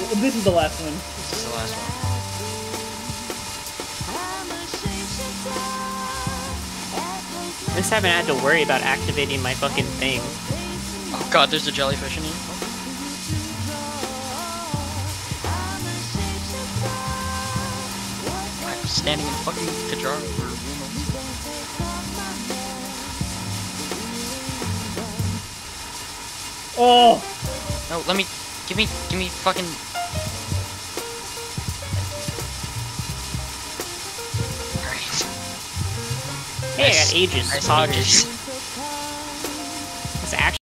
This is the last one. This is the last one. At least I haven't had to worry about activating my fucking thing. Oh god, there's a jellyfish in here. I'm standing in fucking Kajar for rumors. Oh! No, let me, give me fucking. Alright. Hey, I got Aegis. Nice Poggers. Aegis.